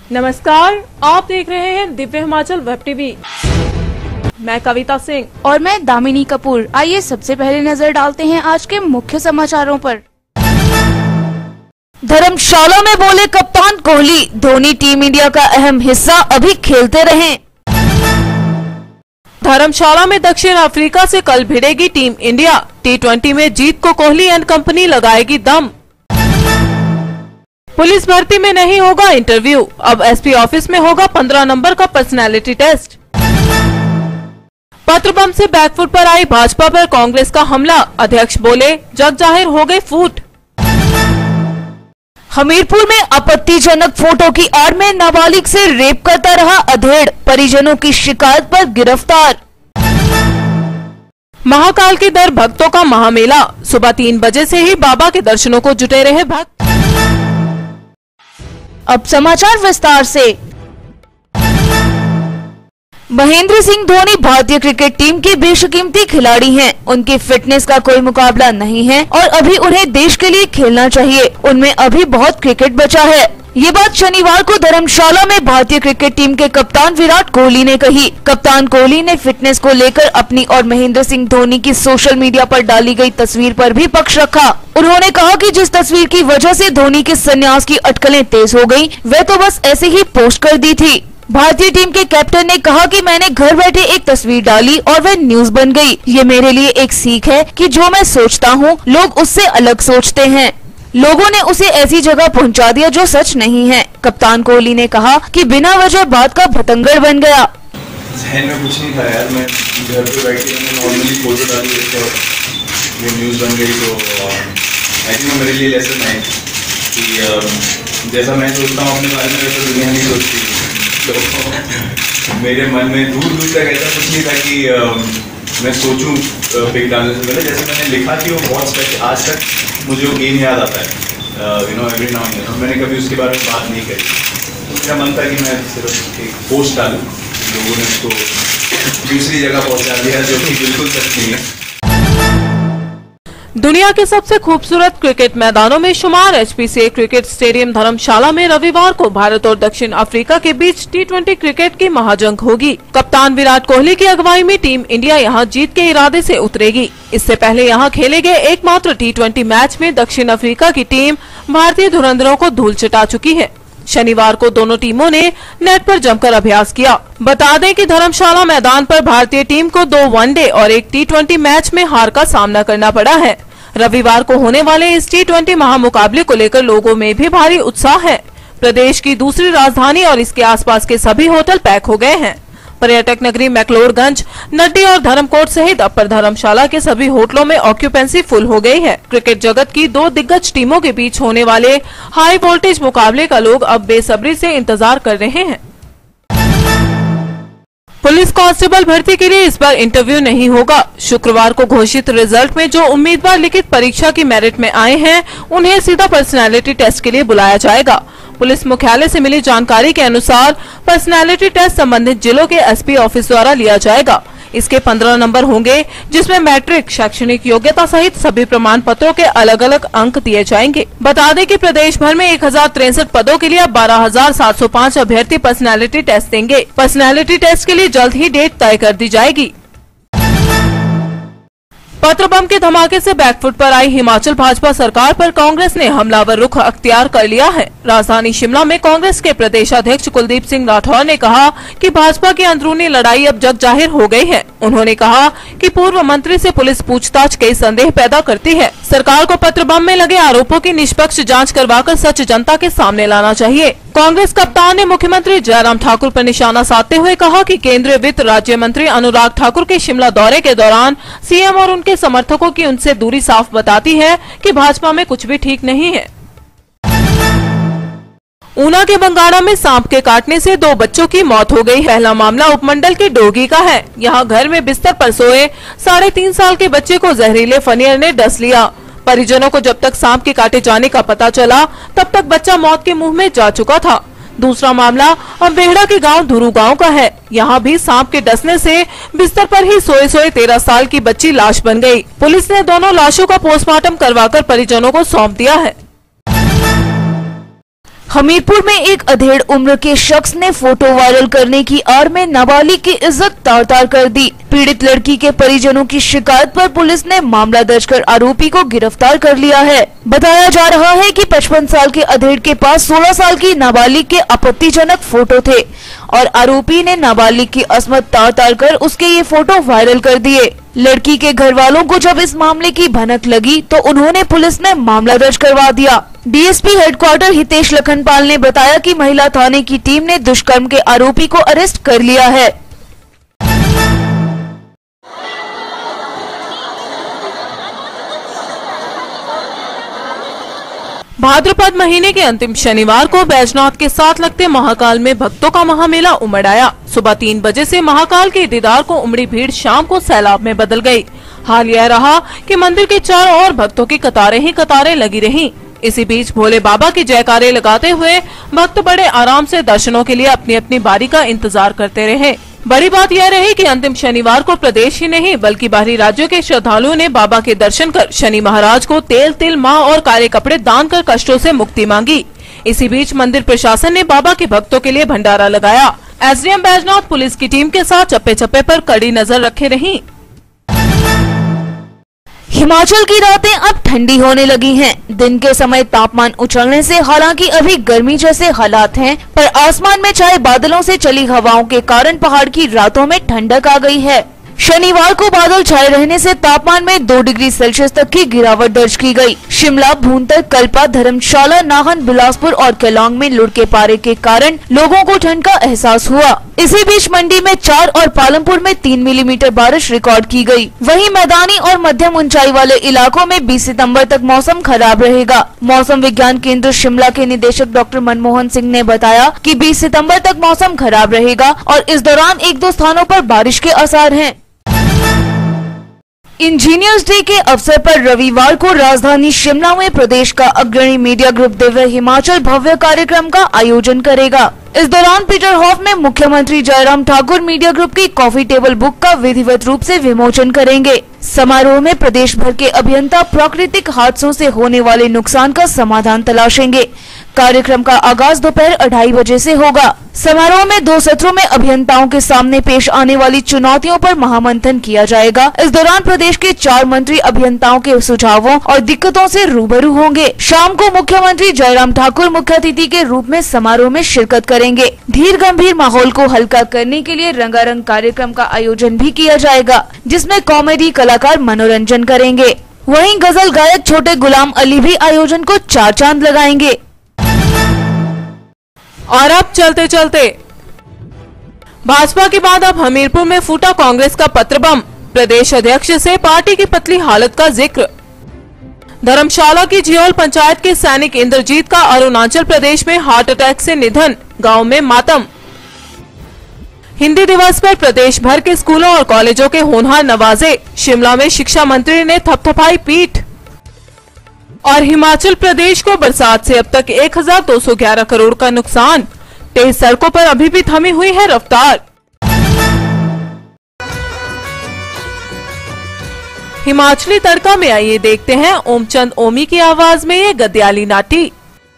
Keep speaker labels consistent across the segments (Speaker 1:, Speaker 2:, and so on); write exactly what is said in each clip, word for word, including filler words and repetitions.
Speaker 1: नमस्कार, आप देख रहे हैं दिव्य हिमाचल वेब टीवी। मैं कविता सिंह
Speaker 2: और मैं दामिनी कपूर। आइए सबसे पहले नजर डालते हैं आज के मुख्य समाचारों पर। धर्मशाला में बोले कप्तान कोहली, धोनी टीम इंडिया का अहम हिस्सा, अभी खेलते रहें।
Speaker 1: धर्मशाला में दक्षिण अफ्रीका से कल भिड़ेगी टीम इंडिया। टी ट्वेंटी में जीत को कोहली एंड कंपनी लगाएगी दम। पुलिस भर्ती में नहीं होगा इंटरव्यू, अब एसपी ऑफिस में होगा पंद्रह नंबर का पर्सनैलिटी टेस्ट। पत्र बम से बैकफुट पर आई भाजपा पर कांग्रेस का हमला, अध्यक्ष बोले जग जाहिर हो गए फूट।
Speaker 2: हमीरपुर में आपत्तिजनक फोटो की आड़ में नाबालिग से रेप करता रहा अधेड़, परिजनों की शिकायत पर गिरफ्तार।
Speaker 1: महाकाल के दर भक्तों का महामेला, सुबह तीन बजे से ही बाबा के दर्शनों को जुटे रहे भक्त।
Speaker 2: अब समाचार विस्तार से। महेंद्र सिंह धोनी भारतीय क्रिकेट टीम के बेशकीमती खिलाड़ी हैं। उनकी फिटनेस का कोई मुकाबला नहीं है और अभी उन्हें देश के लिए खेलना चाहिए। उनमें अभी बहुत क्रिकेट बचा है। ये बात शनिवार को धर्मशाला में भारतीय क्रिकेट टीम के कप्तान विराट कोहली ने कही। कप्तान कोहली ने फिटनेस को लेकर अपनी और महेंद्र सिंह धोनी की सोशल मीडिया पर डाली गई तस्वीर पर भी पक्ष रखा। उन्होंने कहा कि जिस तस्वीर की वजह से धोनी के संन्यास की अटकलें तेज हो गयी, वह तो बस ऐसे ही पोस्ट कर दी थी। भारतीय टीम के कैप्टन ने कहा कि मैंने घर बैठे एक तस्वीर डाली और वह न्यूज बन गई। ये मेरे लिए एक सीख है कि जो मैं सोचता हूँ लोग उससे अलग सोचते हैं। लोगों ने उसे ऐसी जगह पहुंचा दिया जो सच नहीं है। कप्तान कोहली ने कहा कि बिना वजह बात का भटंगड़ बन गया।
Speaker 3: जहन में कुछ नहीं था यार, मैं घर पे बैठ के मैंने नॉर्मली फोटो डाली और ये न्यूज़ बन गई। तो आई थिंक मेरे लिए लेसन है कि जैसा मैं सोचता हूँ अपने बारे में वैसा दुनिया नहीं सोचती। तो मेरे मन में दूर दूर तक ऐसा कुछ नहीं था कि मैं सोचूं पिक डालने से पहले। जैसे मैंने लिखा कि वो बहुत स्पेशल, आज तक मुझे वो गेम याद आता है, you know every now and then. मैंने कभी उसके बारे में बात नहीं करी। तो मेरा मन था कि मैं सिर्फ एक पोस्ट डालूं, लोगों ने उसको दूसरी जगह पहुंचा दिया जो कि बिल्कुल सच नहीं है।
Speaker 1: दुनिया के सबसे खूबसूरत क्रिकेट मैदानों में शुमार एचपीसीए क्रिकेट स्टेडियम धर्मशाला में रविवार को भारत और दक्षिण अफ्रीका के बीच टी ट्वेंटी क्रिकेट की महाजंग होगी। कप्तान विराट कोहली की अगुवाई में टीम इंडिया यहां जीत के इरादे से उतरेगी। इससे पहले यहां खेले गए एकमात्र टी ट्वेंटी मैच में दक्षिण अफ्रीका की टीम भारतीय धुरंधरों को धूल चटा चुकी है। शनिवार को दोनों टीमों ने नेट पर जमकर अभ्यास किया। बता दें कि धर्मशाला मैदान पर भारतीय टीम को दो वनडे और एक टी ट्वेंटी मैच में हार का सामना करना पड़ा है। रविवार को होने वाले इस टी ट्वेंटी महामुकाबले को लेकर लोगों में भी भारी उत्साह है। प्रदेश की दूसरी राजधानी और इसके आसपास के सभी होटल पैक हो गए हैं। पर्यटक नगरी मैक्लोडगंज, नड्डी और धर्मकोट सहित अपर धर्मशाला के सभी होटलों में ऑक्यूपेंसी फुल हो गई है। क्रिकेट जगत की दो दिग्गज टीमों के बीच होने वाले हाई वोल्टेज मुकाबले का लोग अब बेसब्री से इंतजार कर रहे हैं। पुलिस कांस्टेबल भर्ती के लिए इस बार इंटरव्यू नहीं होगा। शुक्रवार को घोषित रिजल्ट में जो उम्मीदवार लिखित परीक्षा की मेरिट में आए हैं, उन्हें सीधा पर्सनैलिटी टेस्ट के लिए बुलाया जाएगा। पुलिस मुख्यालय से मिली जानकारी के अनुसार पर्सनैलिटी टेस्ट संबंधित जिलों के एसपी ऑफिस द्वारा लिया जाएगा। इसके पंद्रह नंबर होंगे, जिसमें मैट्रिक, शैक्षणिक योग्यता सहित सभी प्रमाण पत्रों के अलग अलग अंक दिए जाएंगे। बता दें कि प्रदेश भर में एक हजार तिरसठ पदों के लिए बारह हजार सात सौ पाँच अभ्यर्थी पर्सनैलिटी टेस्ट देंगे। पर्सनैलिटी टेस्ट के लिए जल्द ही डेट तय कर दी जाएगी। पत्र बम के धमाके से बैकफुट पर आई हिमाचल भाजपा सरकार पर कांग्रेस ने हमलावर रुख अख्तियार कर लिया है। राजधानी शिमला में कांग्रेस के प्रदेशाध्यक्ष कुलदीप सिंह राठौर ने कहा कि भाजपा की अंदरूनी लड़ाई अब जग जाहिर हो गई है। उन्होंने कहा कि पूर्व मंत्री से पुलिस पूछताछ कई संदेह पैदा करती है। सरकार को पत्र बम में लगे आरोपों की निष्पक्ष जांच करवाकर सच जनता के सामने लाना चाहिए। कांग्रेस कप्तान ने मुख्यमंत्री जयराम ठाकुर पर निशाना साधते हुए कहा कि केंद्रीय वित्त राज्य मंत्री अनुराग ठाकुर के शिमला दौरे के दौरान सीएम और उनके समर्थकों की उनसे दूरी साफ बताती है कि भाजपा में कुछ भी ठीक नहीं है। ऊना के बंगाड़ा में सांप के काटने से दो बच्चों की मौत हो गई। पहला मामला उपमंडल के डोगी का है। यहाँ घर में बिस्तर पर सोए साढ़े तीन साल के बच्चे को जहरीले फनियर ने डस लिया। परिजनों को जब तक सांप के काटे जाने का पता चला, तब तक बच्चा मौत के मुंह में जा चुका था। दूसरा मामला अम्बेहड़ा के गांव धुरू गांव का है। यहाँ भी सांप के डसने से बिस्तर पर ही सोए सोए तेरह साल की बच्ची लाश बन गई। पुलिस ने दोनों लाशों का पोस्टमार्टम करवाकर परिजनों को सौंप दिया है।
Speaker 2: हमीरपुर में एक अधेड़ उम्र के शख्स ने फोटो वायरल करने की आड़ में नाबालिग की इज्जत तार तार कर दी। पीड़ित लड़की के परिजनों की शिकायत पर पुलिस ने मामला दर्ज कर आरोपी को गिरफ्तार कर लिया है। बताया जा रहा है कि पचपन साल के अधेड़ के पास सोलह साल की नाबालिग के आपत्तिजनक फोटो थे और आरोपी ने नाबालिग की अस्मत तार तार कर उसके ये फोटो वायरल कर दिए। लड़की के घर वालों को जब इस मामले की भनक लगी तो उन्होंने पुलिस में मामला दर्ज करवा दिया। डीएसपी हेडक्वार्टर हितेश लखनपाल ने बताया कि महिला थाने की टीम ने दुष्कर्म के आरोपी को अरेस्ट कर लिया है।
Speaker 1: भाद्रपद महीने के अंतिम शनिवार को बैजनाथ के साथ लगते महाकाल में भक्तों का महामेला उमड़ आया। सुबह तीन बजे से महाकाल के दीदार को उमड़ी भीड़ शाम को सैलाब में बदल गई। हाल यह रहा कि मंदिर के चारों ओर भक्तों की कतारें ही कतारें लगी रहीं। इसी बीच भोले बाबा की जयकारे लगाते हुए भक्त बड़े आराम से दर्शनों के लिए अपनी अपनी बारी का इंतजार करते रहे। बड़ी बात यह रही कि अंतिम शनिवार को प्रदेश ही नहीं बल्कि बाहरी राज्यों के श्रद्धालुओं ने बाबा के दर्शन कर शनि महाराज को तेल तिल माँ और काले कपड़े दान कर कष्टों से मुक्ति मांगी। इसी बीच मंदिर प्रशासन ने बाबा के भक्तों के लिए भंडारा लगाया। एसडीएम बैजनाथ पुलिस की टीम के साथ चप्पे चप्पे पर कड़ी नजर रखे रही।
Speaker 2: हिमाचल की रातें अब ठंडी होने लगी हैं। दिन के समय तापमान उछलने से हालांकि अभी गर्मी जैसे हालात हैं, पर आसमान में छाए बादलों से चली हवाओं के कारण पहाड़ की रातों में ठंडक आ गई है। शनिवार को बादल छाए रहने से तापमान में दो डिग्री सेल्सियस तक की गिरावट दर्ज की गई। शिमला, भूंतर, कल्पा, धर्मशाला, नाहन, बिलासपुर और केलांग में लुढ़के पारे के कारण लोगों को ठंड का एहसास हुआ। इसी बीच मंडी में चार और पालमपुर में तीन मिलीमीटर बारिश रिकॉर्ड की गई। वहीं मैदानी और मध्यम ऊंचाई वाले इलाकों में बीस सितंबर तक मौसम खराब रहेगा। मौसम विज्ञान केंद्र शिमला के निदेशक डॉक्टर मनमोहन सिंह ने बताया कि बीस सितंबर तक मौसम खराब रहेगा और इस दौरान एक दो स्थानों पर बारिश के आसार हैं। इंजीनियर्स डे के अवसर पर रविवार को राजधानी शिमला में प्रदेश का अग्रणी मीडिया ग्रुप दिव्य हिमाचल भव्य कार्यक्रम का आयोजन करेगा। इस दौरान पीटर हॉफ में मुख्यमंत्री जयराम ठाकुर मीडिया ग्रुप की कॉफी टेबल बुक का विधिवत रूप से विमोचन करेंगे। समारोह में प्रदेश भर के अभियंता प्राकृतिक हादसों से होने वाले नुकसान का समाधान तलाशेंगे। कार्यक्रम का आगाज दोपहर अढ़ाई बजे से होगा। समारोह में दो सत्रों में अभियंताओं के सामने पेश आने वाली चुनौतियों पर महामंथन किया जाएगा। इस दौरान प्रदेश के चार मंत्री अभियंताओं के सुझावों और दिक्कतों से रूबरू होंगे। शाम को मुख्यमंत्री जयराम ठाकुर मुख्य अतिथि के रूप में समारोह में शिरकत करेंगे। धीर गंभीर माहौल को हल्का करने के लिए रंगारंग कार्यक्रम का आयोजन भी किया जाएगा, जिसमें कॉमेडी कलाकार मनोरंजन करेंगे। वहीं गजल गायक छोटे गुलाम अली भी आयोजन को चार चांद लगाएंगे।
Speaker 1: और अब चलते चलते भाजपा के बाद अब हमीरपुर में फूटा कांग्रेस का पत्र बम। प्रदेश अध्यक्ष से पार्टी की पतली हालत का जिक्र। धर्मशाला की झियोल पंचायत के सैनिक इंद्रजीत का अरुणाचल प्रदेश में हार्ट अटैक से निधन, गांव में मातम। हिंदी दिवस पर प्रदेश भर के स्कूलों और कॉलेजों के होनहार नवाजे। शिमला में शिक्षा मंत्री ने थपथपाई पीठ। और हिमाचल प्रदेश को बरसात से अब तक एक हजार दो सौ ग्यारह करोड़ का नुकसान। तेज सड़कों पर अभी भी थमी हुई है रफ्तार। हिमाचली तड़का में आइए देखते हैं ओमचंद ओमी की आवाज में ये गद्याली नाटी।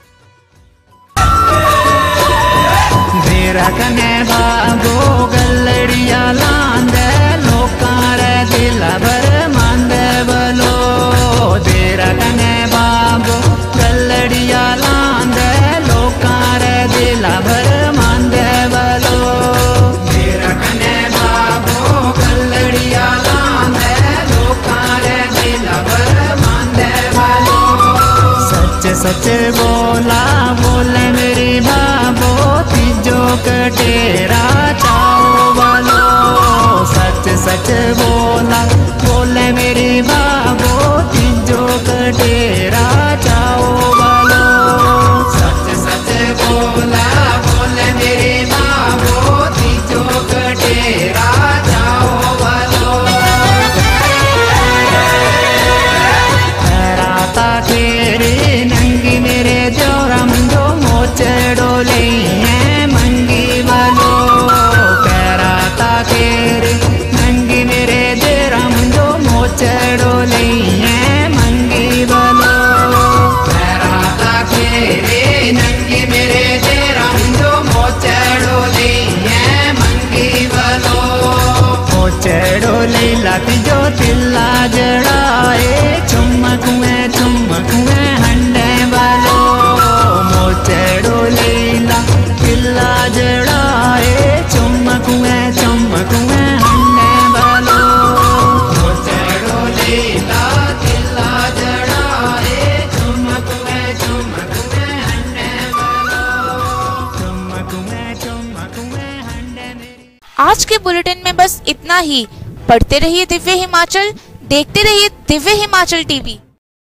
Speaker 4: सच बोला बोले मेरी बाबो तीजो कटेरा चाओ वालो। सच सच बोला बोले मेरी बाबो तीजो कटेरा चाओ वालो। सच सच बोला
Speaker 5: आज के बुलेटिन में बस इतना ही। पढ़ते रहिए दिव्य हिमाचल, देखते रहिए दिव्य हिमाचल टीवी।